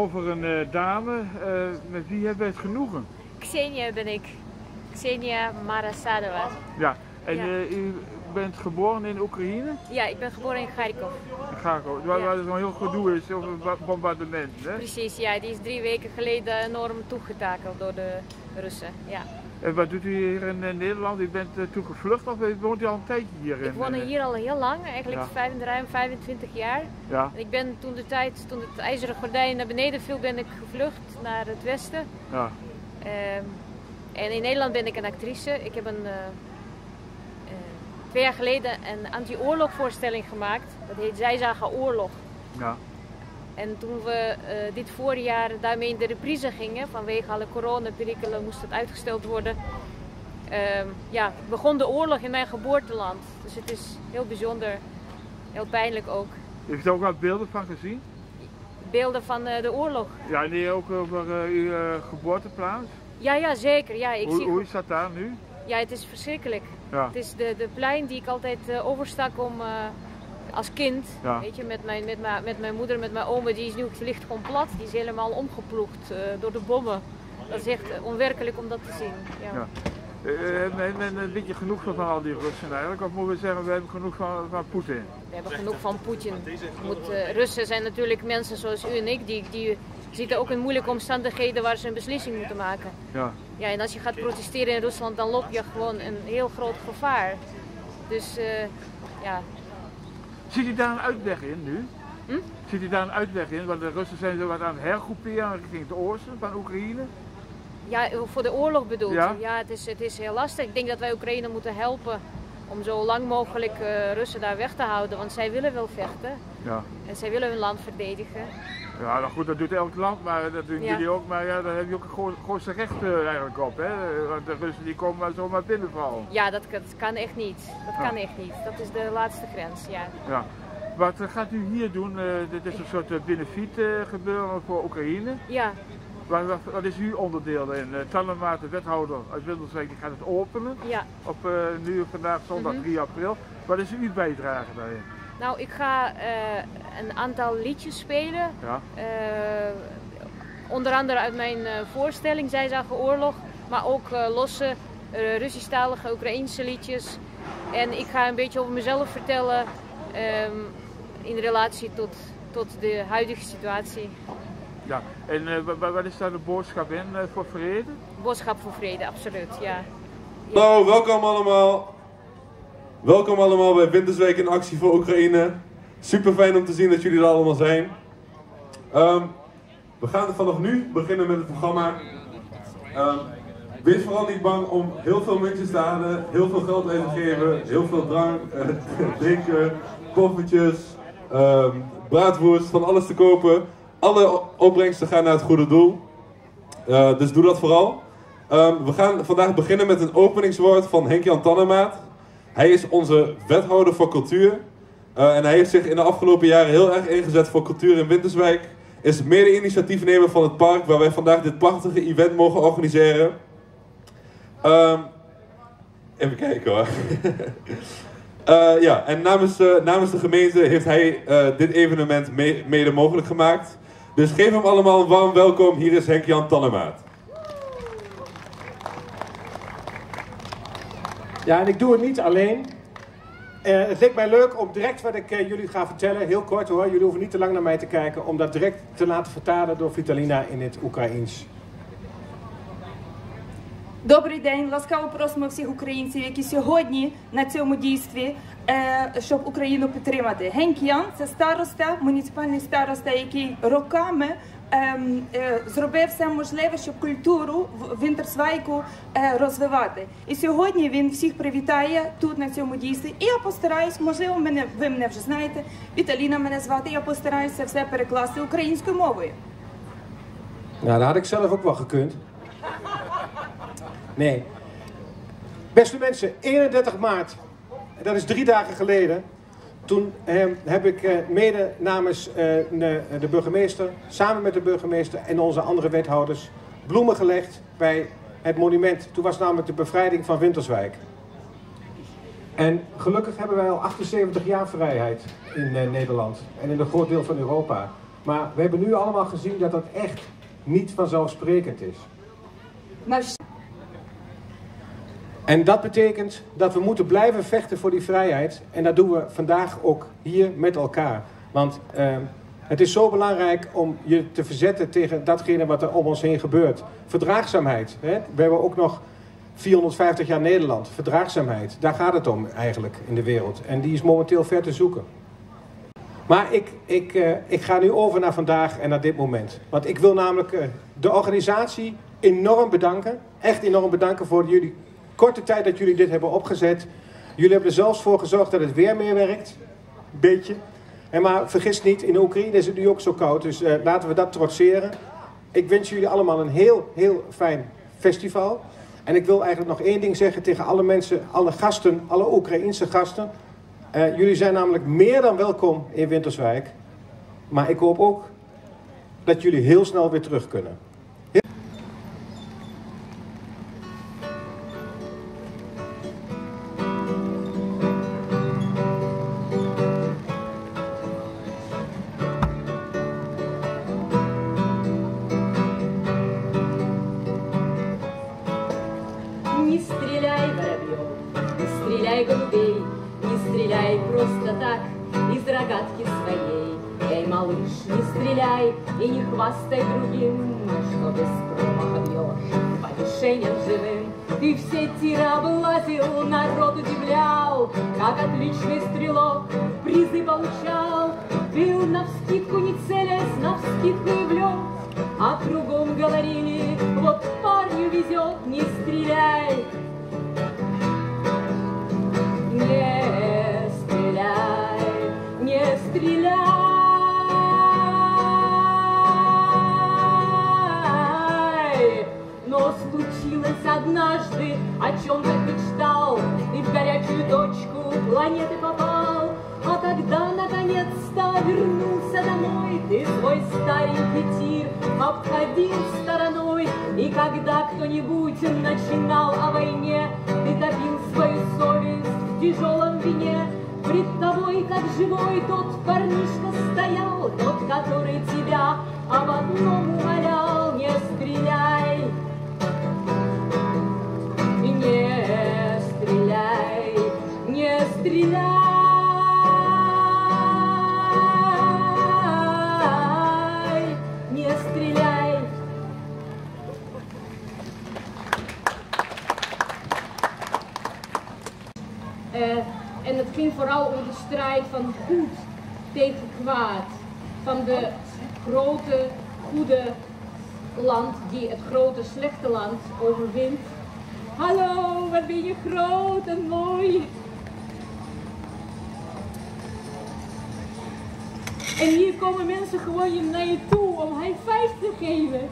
Over een dame, met wie hebben we het genoegen? Xenia ben ik. Xenia Marasadova. Ja, en Ja. U bent geboren in Oekraïne? Ja, ik ben geboren in Kharkov. In Kharkov, waar er zo'n heel gedoe is over het bombardement, hè? Precies, ja, die is 3 weken geleden enorm toegetakeld door de Russen. Ja. En wat doet u hier in Nederland? U bent toen gevlucht of woont u al een tijdje hier? Ik woon hier al heel lang, eigenlijk Ja. ruim 25 jaar. Ja, En ik ben toen het ijzeren gordijn naar beneden viel, ben ik gevlucht naar het westen. ja. En in Nederland ben ik een actrice. Ik heb 2 jaar geleden een anti-oorlogvoorstelling gemaakt. Dat heet Zij zagen oorlog. Ja. En toen we dit voorjaar daarmee in de reprise gingen, vanwege alle coronaperikelen moest het uitgesteld worden, begon de oorlog in mijn geboorteland. Dus het is heel bijzonder, heel pijnlijk ook. Heeft u ook wat beelden van gezien? Beelden van de oorlog. Ja, en ook over uw geboorteplaats? Ja, zeker. Ja, Hoe is dat daar nu? Ja, het is verschrikkelijk. Ja. Het is de plein die ik altijd overstak om als kind, Ja. weet je, met mijn moeder, met mijn oma, die ligt gewoon plat. Die is helemaal omgeploegd door de bommen. Dat is echt onwerkelijk om dat te zien. Ja. Ja. Men een beetje genoeg van al die Russen eigenlijk, of moeten we zeggen, we hebben genoeg van Poetin? We hebben genoeg van Poetin. Russen zijn natuurlijk mensen zoals u en ik, die zitten ook in moeilijke omstandigheden waar ze een beslissing moeten maken. Ja. Ja, en als je gaat protesteren in Rusland, dan loop je gewoon een heel groot gevaar. Dus ja. Ziet u daar een uitweg in nu? Ziet u daar een uitweg in? Want de Russen zijn zo wat aan het hergroeperen richting het oosten van Oekraïne. Ja, voor de oorlog bedoelt Ja? u? Ja, het is heel lastig. Ik denk dat wij Oekraïne moeten helpen om zo lang mogelijk Russen daar weg te houden. Want zij willen wel vechten Ja. en zij willen hun land verdedigen. Ja, nou goed, dat doet elk land, maar dat doen jullie ook. Maar ja, daar heb je ook een grootste recht eigenlijk op, hè? Want de Russen die komen maar zomaar binnenvallen. Ja, dat kan echt niet. Dat kan echt niet. Dat is de laatste grens, ja. Ja. Wat gaat u hier doen? Dit is een soort benefiet gebeuren voor Oekraïne. Ja, Wat is uw onderdeel in? Tannemaat, de wethouder uit Winterswijk, die gaat het openen. ja. Op vandaag zondag 3 april. Wat is uw bijdrage daarin? Nou, ik ga een aantal liedjes spelen. Ja. Onder andere uit mijn voorstelling Zij zagen oorlog. Maar ook losse Russisch-talige Oekraïense liedjes. En ik ga een beetje over mezelf vertellen in relatie tot de huidige situatie. Ja, en wat is daar de boodschap in voor vrede? Boodschap voor vrede, absoluut, ja. Hallo, welkom allemaal. Welkom allemaal bij Winterswijk in actie voor Oekraïne. Super fijn om te zien dat jullie er allemaal zijn. We gaan vanaf nu beginnen met het programma. Wees vooral niet bang om heel veel muntjes te halen, heel veel geld uit te geven, heel veel drank, drinken, koffertjes, braadwoest, van alles te kopen. Alle opbrengsten gaan naar het goede doel. Dus doe dat vooral. We gaan vandaag beginnen met een openingswoord van Henk-Jan Tannemaat. Hij is onze wethouder voor cultuur. En hij heeft zich in de afgelopen jaren heel erg ingezet voor cultuur in Winterswijk. Is mede-initiatiefnemer van het park waar wij vandaag dit prachtige event mogen organiseren. Even kijken hoor. Ja, en namens de gemeente heeft hij dit evenement mede mogelijk gemaakt. Dus geef hem allemaal een warm welkom. Hier is Henk-Jan Tannemaat. Ja, en ik doe het niet alleen. Het leek mij leuk om direct wat ik jullie ga vertellen, heel kort hoor, jullie hoeven niet te lang naar mij te kijken, om dat direct te laten vertalen door Vitalina in het Oekraïens. Добрий день, ласкаво просимо всіх українців, які сьогодні на цьому дійстві, щоб Україну підтримати. Генк Ян – це староста, муніципальний староста, який роками зробив все можливе, щоб культуру в Вінтерсвайку розвивати. І сьогодні він всіх привітає тут на цьому дійстві. І я постараюсь, можливо, ви мене вже знаєте, Віталіна мене звати, я постараюся все перекласти українською мовою. Nou, dat had ik zelf ook wel gekund. Nee. Beste mensen, 31 maart, dat is 3 dagen geleden, toen heb ik mede namens de burgemeester, samen met de burgemeester en onze andere wethouders, bloemen gelegd bij het monument. Toen was namelijk de bevrijding van Winterswijk. En gelukkig hebben wij al 78 jaar vrijheid in Nederland en in een groot deel van Europa. Maar we hebben nu allemaal gezien dat dat echt niet vanzelfsprekend is. En dat betekent dat we moeten blijven vechten voor die vrijheid. En dat doen we vandaag ook hier met elkaar. Want het is zo belangrijk om je te verzetten tegen datgene wat er om ons heen gebeurt. Verdraagzaamheid. Hè? We hebben ook nog 450 jaar Nederland. Verdraagzaamheid. Daar gaat het om eigenlijk in de wereld. En die is momenteel ver te zoeken. Maar ik ga nu over naar vandaag en naar dit moment. Want ik wil namelijk de organisatie enorm bedanken. Echt enorm bedanken voor jullie korte tijd dat jullie dit hebben opgezet. Jullie hebben er zelfs voor gezorgd dat het weer meer werkt. Beetje. Maar vergis niet, in de Oekraïne is het nu ook zo koud. Dus laten we dat trotseren. Ik wens jullie allemaal een heel fijn festival. En ik wil eigenlijk nog één ding zeggen tegen alle mensen, alle gasten, alle Oekraïense gasten. Jullie zijn namelijk meer dan welkom in Winterswijk. Maar ik hoop ook dat jullie heel snel weer terug kunnen. Не стреляй, воробьев, не стреляй, голубей, не стреляй просто так из рогатки своей. Эй, малыш, не стреляй и не хвастай другим, что без промаха бьешь по мишеням живым. Ты все тиры облазил, народ удивлял, как отличный стрелок призы получал. Бил навскидку, не целясь, навскидку и в лед. А кругом говорили, вот парню везет, не стреляй. Не стреляй, не стреляй. Но случилось однажды, о чем так мечтал, и в горячую точку планеты попал. А когда наконец-то вернулся домой, ты свой старенький тир обходил стороной. И когда кто-нибудь начинал о войне, ты топил свою совесть в тяжелом вине. Пред тобой, как живой, тот парнишка стоял, тот, который тебя об одном умолял: не стреляй, не стреляй, не стреляй. En het ging vooral om de strijd van goed tegen kwaad. Van de grote, goede land die het grote, slechte land overwint. Hallo, wat ben je groot en mooi. En hier komen mensen gewoon naar je toe om high five te geven.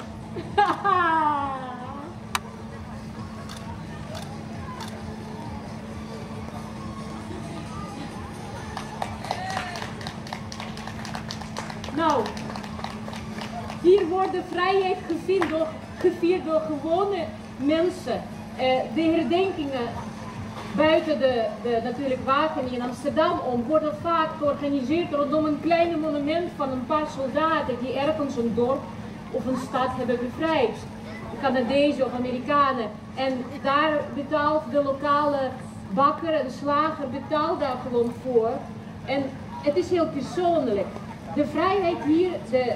Nou, hier wordt de vrijheid gevierd door gewone mensen. De herdenkingen buiten de natuurlijk Wageningen in Amsterdam om worden vaak georganiseerd rondom een kleine monument van een paar soldaten die ergens een dorp of een stad hebben bevrijd. Canadezen of Amerikanen. En daar betaalt de lokale bakker en slager betaalt daar gewoon voor. En het is heel persoonlijk. De vrijheid hier,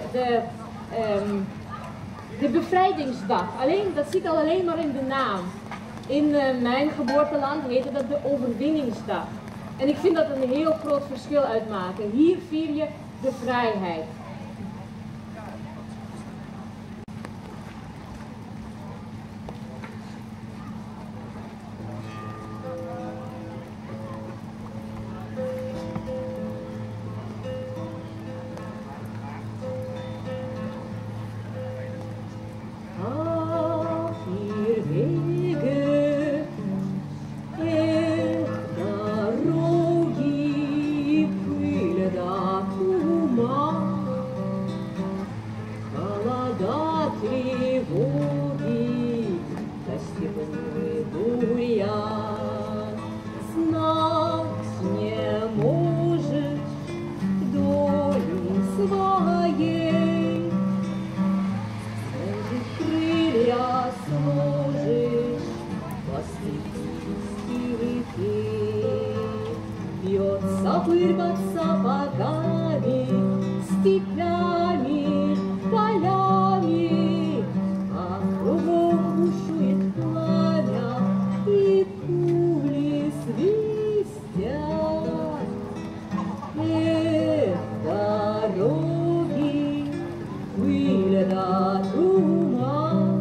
de bevrijdingsdag, dat zit al alleen maar in de naam. In mijn geboorteland heette dat de overwinningsdag. En ik vind dat een heel groot verschil uitmaken. Hier vier je de vrijheid. Несется пыль под сапогами, степями, полями, а кругом бушует пламя, и пули свистят. Эх, дороги, пыль да туман,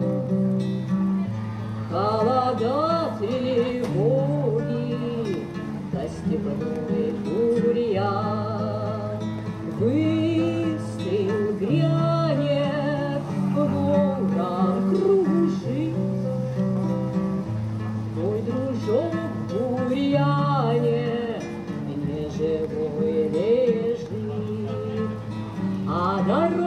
холода, тревоги, да степной бурьян. Выстрел грянет, ворон кружит, мой дружок в бурьяне неживой лежит, а дорога